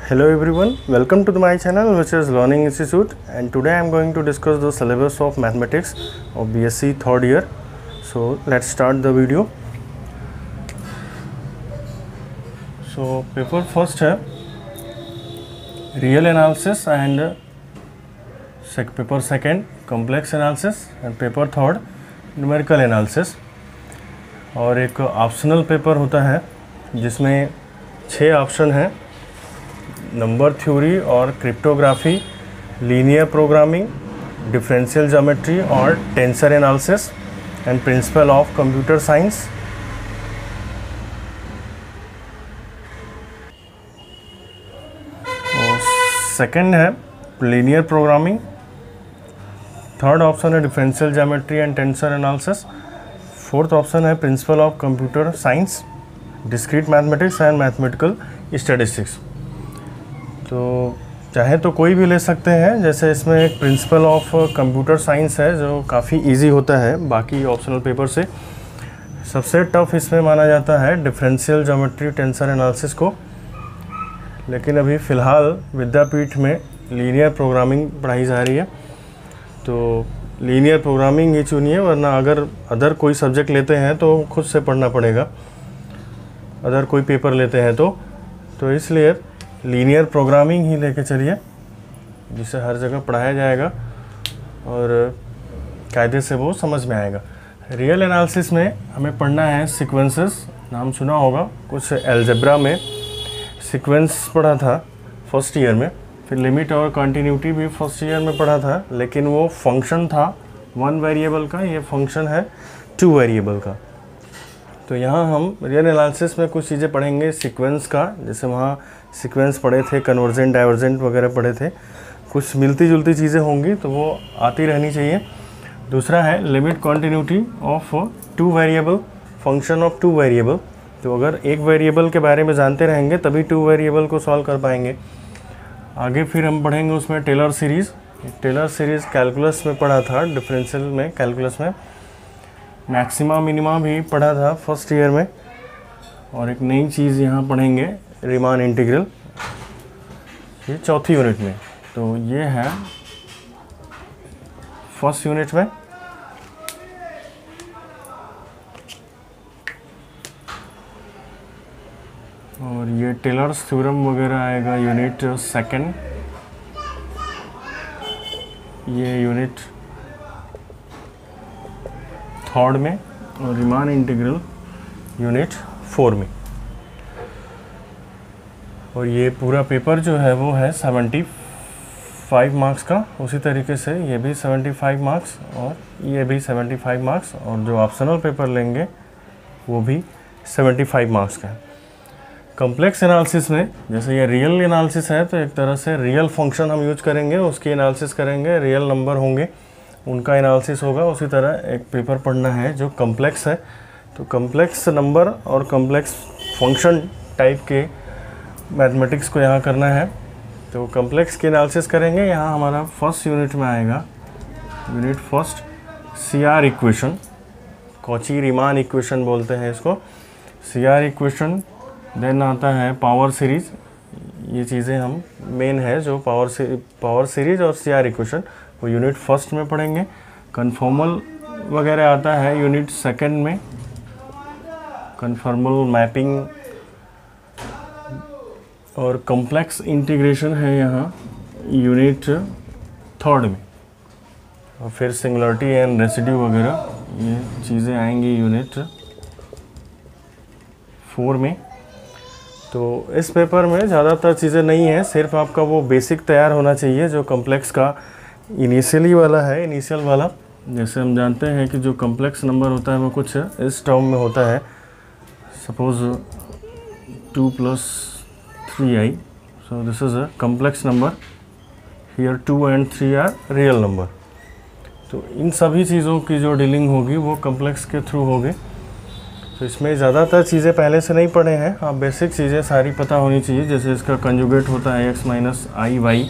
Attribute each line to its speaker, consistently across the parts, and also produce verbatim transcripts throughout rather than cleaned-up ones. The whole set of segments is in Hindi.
Speaker 1: Hello everyone, welcome to my channel which is Learning Institute, and today I am going to discuss the syllabus of mathematics of B S c third year. So let's start the video. So paper first है real analysis and sec paper second complex analysis and paper third numerical analysis, और एक ऑप्शनल पेपर होता है जिसमें छः ऑप्शन हैं: नंबर थ्योरी और cryptography, linear programming, differential geometry और tensor analysis and principle of computer science. Second है लीनियर प्रोग्रामिंग, थर्ड ऑप्शन है differential geometry and tensor analysis, fourth option है principle of computer science, discrete mathematics and mathematical statistics. तो चाहे तो कोई भी ले सकते हैं, जैसे इसमें एक प्रिंसिपल ऑफ कंप्यूटर साइंस है जो काफ़ी इजी होता है बाकी ऑप्शनल पेपर से। सबसे टफ इसमें माना जाता है डिफरेंशियल ज्योमेट्री टेंसर एनालिसिस को, लेकिन अभी फ़िलहाल विद्यापीठ में लीनियर प्रोग्रामिंग पढ़ाई जा रही है, तो लीनियर प्रोग्रामिंग ही चुनिए, वरना अगर अदर कोई सब्जेक्ट लेते हैं तो खुद से पढ़ना पड़ेगा, अदर कोई पेपर लेते हैं तो तो इसलिए लीनियर प्रोग्रामिंग ही लेके चलिए, जिसे हर जगह पढ़ाया जाएगा और कायदे से वो समझ में आएगा। रियल एनालिसिस में हमें पढ़ना है सीक्वेंसेस, नाम सुना होगा, कुछ अलजेब्रा में सीक्वेंस पढ़ा था फर्स्ट ईयर में, फिर लिमिट और कंटिन्यूटी भी फर्स्ट ईयर में पढ़ा था, लेकिन वो फंक्शन था वन वेरिएबल का, ये फंक्शन है टू वेरिएबल का। तो यहाँ हम रियल एनालिसिस में कुछ चीज़ें पढ़ेंगे सीक्वेंस का, जैसे वहाँ सीक्वेंस पढ़े थे, कन्वर्जेंट डाइवर्जेंट वगैरह पढ़े थे, कुछ मिलती जुलती चीज़ें होंगी तो वो आती रहनी चाहिए। दूसरा है limit continuity of two variable, function of two variable. तो अगर एक वेरिएबल के बारे में जानते रहेंगे तभी टू वेरिएबल को सॉल्व कर पाएंगे। आगे फिर हम पढ़ेंगे उसमें Taylor series. Taylor series calculus में पढ़ा था, डिफरेंशियल में, कैलकुलस में मैक्सिमा मिनिमा भी पढ़ा था फर्स्ट ईयर में, और एक नई चीज़ यहाँ पढ़ेंगे रीमान इंटीग्रल, ये चौथी यूनिट में। तो ये है फर्स्ट यूनिट में। और ये टेलर्स थ्योरम वगैरह आएगा यूनिट सेकंड, ये यूनिट थर्ड में, और रीमान इंटीग्रल यूनिट फोर में। और ये पूरा पेपर जो है वो है सेवेंटी फाइव मार्क्स का, उसी तरीके से ये भी सेवेंटी फाइव मार्क्स और ये भी सेवेंटी फाइव मार्क्स, और जो ऑप्शनल पेपर लेंगे वो भी सेवेंटी फाइव मार्क्स का है। कॉम्प्लेक्स एनालिसिस में जैसे ये रियल एनालिसिस है, तो एक तरह से रियल फंक्शन हम यूज करेंगे, उसकी एनालिसिस करेंगे, रियल नंबर होंगे उनका एनालिसिस होगा। उसी तरह एक पेपर पढ़ना है जो कॉम्प्लेक्स है, तो कॉम्प्लेक्स नंबर और कॉम्प्लेक्स फंक्शन टाइप के मैथमेटिक्स को यहाँ करना है, तो कॉम्प्लेक्स की एनालिसिस करेंगे। यहाँ हमारा फर्स्ट यूनिट में आएगा unit first C R equation, Cauchy Riemann equation बोलते हैं इसको, सी आर इक्वेशन। देन आता है पावर सीरीज, ये चीज़ें हम मेन है जो पावर सी पावर सीरीज और सी आर इक्वेशन वो यूनिट फर्स्ट में पढ़ेंगे। कन्फॉर्मल वगैरह आता है यूनिट सेकंड में, कन्फॉर्मल मैपिंग और कॉम्प्लेक्स इंटीग्रेशन है यहाँ यूनिट थर्ड में, और फिर सिंगुलरिटी एंड रेसिड्यू वगैरह ये चीज़ें आएंगी यूनिट फोर में। तो इस पेपर में ज़्यादातर चीज़ें नहीं हैं, सिर्फ आपका वो बेसिक तैयार होना चाहिए जो कॉम्प्लेक्स का इनिशियली वाला है, इनिशियल वाला। जैसे हम जानते हैं कि जो कॉम्प्लेक्स नंबर होता है वो कुछ इस टर्म में होता है, suppose two plus three I, so this is a complex number, here two and three are real number. तो इन सभी चीज़ों की जो डीलिंग होगी वो कॉम्प्लेक्स के थ्रू होगी। तो इसमें ज़्यादातर चीज़ें पहले से नहीं पढ़े हैं, हाँ बेसिक चीज़ें सारी पता होनी चाहिए, जैसे इसका कंजुगेट होता है एक्स माइनस आई वाई,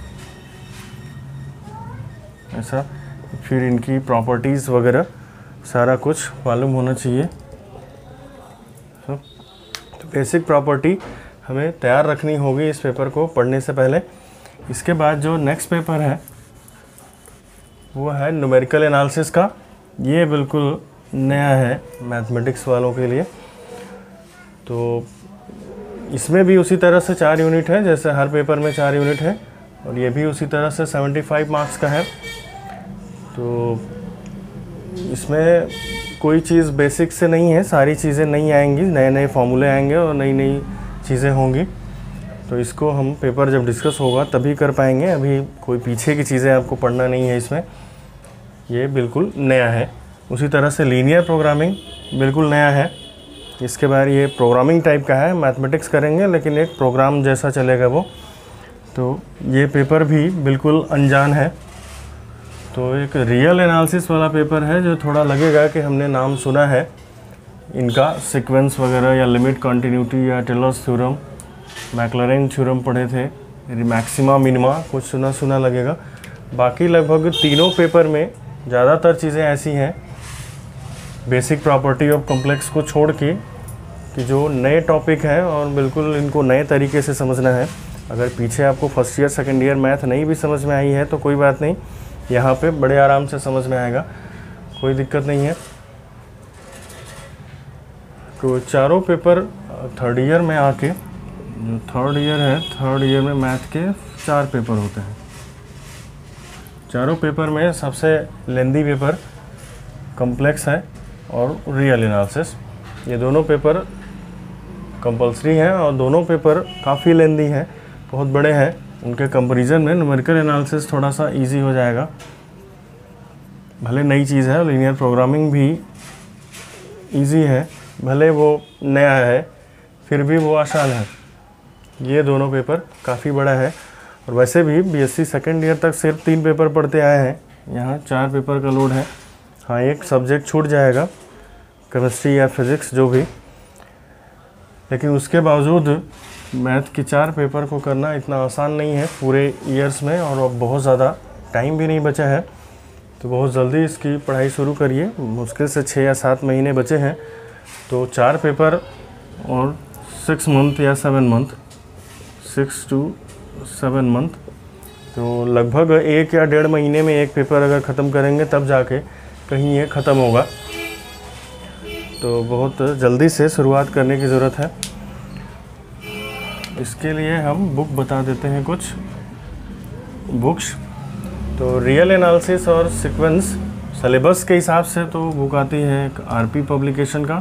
Speaker 1: ऐसा, फिर इनकी प्रॉपर्टीज़ वगैरह सारा कुछ मालूम होना चाहिए। तो बेसिक प्रॉपर्टी हमें तैयार रखनी होगी इस पेपर को पढ़ने से पहले। इसके बाद जो नेक्स्ट पेपर है वो है न्यूमेरिकल एनालिसिस का। ये बिल्कुल नया है मैथमेटिक्स वालों के लिए। तो इसमें भी उसी तरह से चार यूनिट है, जैसे हर पेपर में चार यूनिट है, और ये भी उसी तरह से पचहत्तर मार्क्स का है। तो इसमें कोई चीज़ बेसिक से नहीं है, सारी चीज़ें नई आएंगी, नए नए फॉर्मूले आएंगे और नई नई चीज़ें होंगी। तो इसको हम पेपर जब डिस्कस होगा तभी कर पाएंगे, अभी कोई पीछे की चीज़ें आपको पढ़ना नहीं है इसमें, ये बिल्कुल नया है। उसी तरह से लीनियर प्रोग्रामिंग बिल्कुल नया है। इसके बाद ये प्रोग्रामिंग टाइप का है, मैथमेटिक्स करेंगे लेकिन एक प्रोग्राम जैसा चलेगा वो। तो ये पेपर भी बिल्कुल अनजान है। तो एक रियल एनालिसिस वाला पेपर है जो थोड़ा लगेगा कि हमने नाम सुना है इनका, सीक्वेंस वगैरह या लिमिट कॉन्टिन्यूटी या टेलर्स थ्योरम, मैक्लॉरिन थ्योरम पढ़े थे, मैक्सिमा मिनिमा कुछ सुना सुना लगेगा। बाकी लगभग तीनों पेपर में ज़्यादातर चीज़ें ऐसी हैं बेसिक प्रॉपर्टी ऑफ कॉम्प्लेक्स को छोड़ के कि जो नए टॉपिक हैं और बिल्कुल इनको नए तरीके से समझना है। अगर पीछे आपको first year second year math नहीं भी समझ में आई है तो कोई बात नहीं, यहाँ पे बड़े आराम से समझ में आएगा, कोई दिक्कत नहीं है। तो चारों पेपर थर्ड ईयर में आके, थर्ड ईयर है, थर्ड ईयर में मैथ के चार पेपर होते हैं। चारों पेपर में सबसे लेंदी पेपर कॉम्प्लेक्स है और रियल एनालिसिस। ये दोनों पेपर कंपलसरी हैं और दोनों पेपर काफ़ी लेंदी हैं, बहुत बड़े हैं। उनके कंपैरिजन में न्यूमेरिकल एनालिसिस थोड़ा सा इजी हो जाएगा, भले नई चीज़ है। लीनियर प्रोग्रामिंग भी इजी है, भले वो नया है फिर भी वो आसान है। ये दोनों पेपर काफ़ी बड़ा है। और वैसे भी बीएससी सेकेंड ईयर तक सिर्फ तीन पेपर पढ़ते आए हैं, यहाँ चार पेपर का लोड है। हाँ, एक सब्जेक्ट छूट जाएगा, केमिस्ट्री या फिज़िक्स जो भी, लेकिन उसके बावजूद मैथ के चार पेपर को करना इतना आसान नहीं है पूरे ईयर्स में, और अब बहुत ज़्यादा टाइम भी नहीं बचा है। तो बहुत जल्दी इसकी पढ़ाई शुरू करिए, मुश्किल से छः या सात महीने बचे हैं। तो चार पेपर और सिक्स मंथ या seven month six to seven month तो लगभग एक या डेढ़ महीने में एक पेपर अगर ख़त्म करेंगे तब जाके कहीं ये ख़त्म होगा। तो बहुत जल्दी से शुरुआत करने की ज़रूरत है। इसके लिए हम बुक बता देते हैं कुछ बुक्स। तो रियल एनालिसिस और सीक्वेंस सिलेबस के हिसाब से तो बुक आती है एक आरपी पब्लिकेशन का,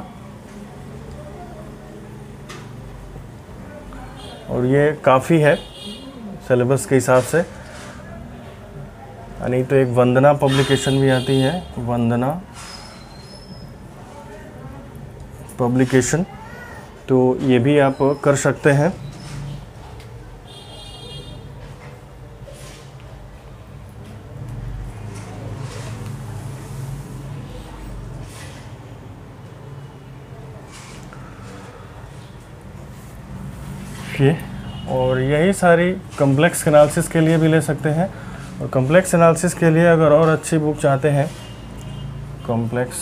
Speaker 1: और ये काफ़ी है सिलेबस के हिसाब से। नहीं तो एक वंदना पब्लिकेशन भी आती है, वंदना पब्लिकेशन, तो ये भी आप कर सकते हैं। ये और यही सारी कॉम्प्लेक्स एनालिसिस के लिए भी ले सकते हैं। और कॉम्प्लेक्स एनालिसिस के लिए अगर और अच्छी बुक चाहते हैं, कॉम्प्लेक्स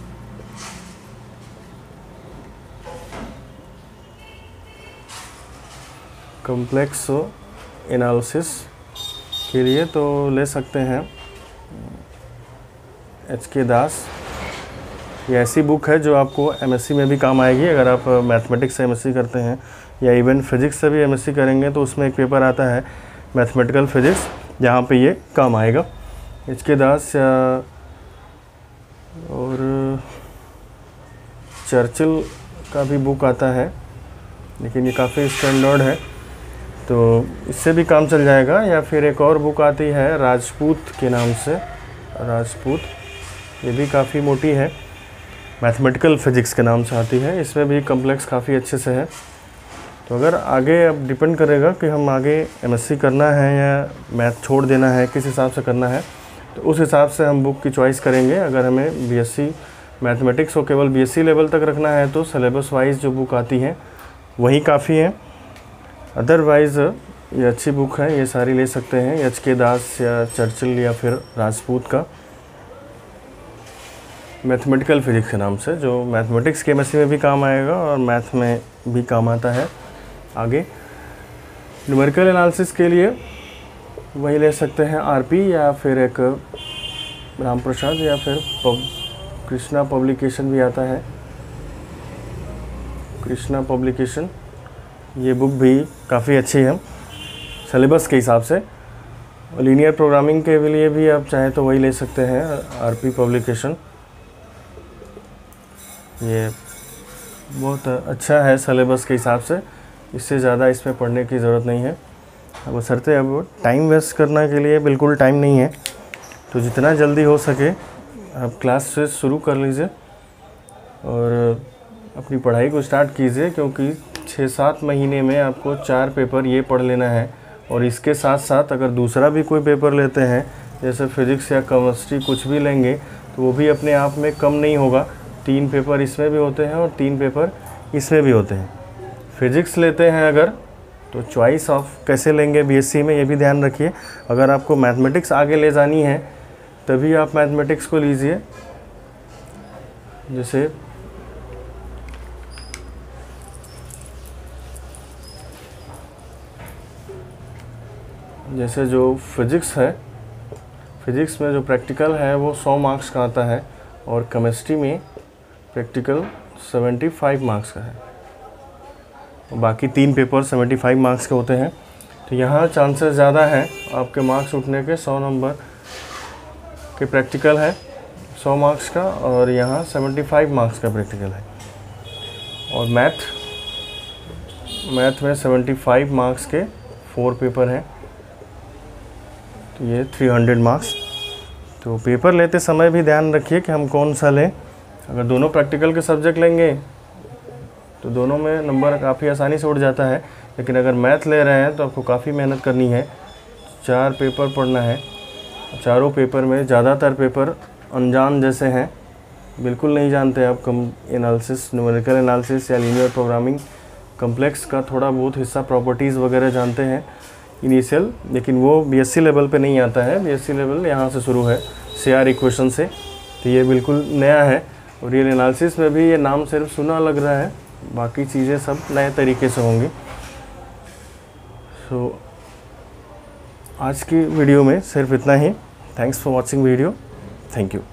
Speaker 1: कॉम्प्लेक्स एनालिसिस के लिए तो ले सकते हैं एच के दास। ये ऐसी बुक है जो आपको एमएससी में भी काम आएगी। अगर आप मैथमेटिक्स से एमएससी करते हैं या इवन फिज़िक्स से भी एमएससी करेंगे तो उसमें एक पेपर आता है मैथमेटिकल फिज़िक्स, जहाँ पे ये काम आएगा। एच के दास और चर्चिल का भी बुक आता है, लेकिन ये काफ़ी स्टैंडर्ड है तो इससे भी काम चल जाएगा। या फिर एक और बुक आती है राजपूत के नाम से, राजपूत, ये भी काफ़ी मोटी है, मैथमेटिकल फिज़िक्स के नाम से आती है। इसमें भी कॉम्प्लेक्स काफ़ी अच्छे से है। तो अगर आगे अब डिपेंड करेगा कि हम आगे एमएससी करना है या मैथ छोड़ देना है, किस हिसाब से करना है, तो उस हिसाब से हम बुक की चॉइस करेंगे। अगर हमें बीएससी मैथमेटिक्स को केवल बीएससी लेवल तक रखना है तो सिलेबस वाइज जो बुक आती है वही काफ़ी है। अदरवाइज़ ये अच्छी बुक है, ये सारी ले सकते हैं, एच के दास या चर्चिल या फिर राजपूत का मैथमेटिकल फिज़िक्स के नाम से, जो मैथमेटिक्स के एमएससी में भी काम आएगा और मैथ में भी काम आता है। आगे न्यूमेरिकल एनालिसिस के लिए वही ले सकते हैं आरपी या फिर एक राम प्रसाद या फिर पब कृष्णा पब्लिकेशन भी आता है, कृष्णा पब्लिकेशन। ये बुक भी काफ़ी अच्छी है सिलेबस के हिसाब से। लीनियर प्रोग्रामिंग के लिए भी आप चाहें तो वही ले सकते हैं, आरपी पब्लिकेशन। ये बहुत अच्छा है सिलेबस के हिसाब से, इससे ज़्यादा इसमें पढ़ने की ज़रूरत नहीं है। अब बशर्ते अब टाइम वेस्ट करने के लिए बिल्कुल टाइम नहीं है, तो जितना जल्दी हो सके आप क्लास से शुरू कर लीजिए और अपनी पढ़ाई को स्टार्ट कीजिए, क्योंकि छः सात महीने में आपको चार पेपर ये पढ़ लेना है। और इसके साथ साथ अगर दूसरा भी कोई पेपर लेते हैं, जैसे फिज़िक्स या केमिस्ट्री कुछ भी लेंगे, तो वो भी अपने आप में कम नहीं होगा। तीन पेपर इसमें भी होते हैं और तीन पेपर इसमें भी होते हैं। फिज़िक्स लेते हैं अगर, तो चॉइस ऑफ कैसे लेंगे बीएससी में, ये भी ध्यान रखिए। अगर आपको मैथमेटिक्स आगे ले जानी है तभी आप मैथमेटिक्स को लीजिए। जैसे जैसे जो फिज़िक्स है, फिज़िक्स में जो प्रैक्टिकल है वो सौ मार्क्स का आता है और केमिस्ट्री में प्रैक्टिकल पचहत्तर मार्क्स का है। बाकी तीन पेपर पचहत्तर मार्क्स के होते हैं। तो यहाँ चांसेस ज़्यादा हैं आपके मार्क्स उठने के। सौ नंबर के प्रैक्टिकल है सौ मार्क्स का और यहाँ पचहत्तर मार्क्स का प्रैक्टिकल है। और मैथ मैथ में पचहत्तर मार्क्स के फोर पेपर हैं, तो ये तीन सौ मार्क्स। तो पेपर लेते समय भी ध्यान रखिए कि हम कौन सा लें। अगर दोनों प्रैक्टिकल के सब्जेक्ट लेंगे तो दोनों में नंबर काफ़ी आसानी से उठ जाता है, लेकिन अगर मैथ ले रहे हैं तो आपको काफ़ी मेहनत करनी है। चार पेपर पढ़ना है, चारों पेपर में ज़्यादातर पेपर अनजान जैसे हैं, बिल्कुल नहीं जानते आप कम एनालिसिस, न्यूमेरिकल एनालिसिस या लीनियर प्रोग्रामिंग। कम्प्लेक्स का थोड़ा बहुत हिस्सा, प्रॉपर्टीज़ वगैरह जानते हैं इनिशियल, लेकिन वो बीएससी लेवल पे नहीं आता है। बीएससी लेवल यहाँ से शुरू है सीआर इक्वेशन से, तो ये बिल्कुल नया है। और रियल एनालिसिस में भी ये नाम सिर्फ सुना लग रहा है, बाकी चीज़ें सब नए तरीके से होंगी। सो so, आज की वीडियो में सिर्फ इतना ही। Thanks for watching video. Thank you.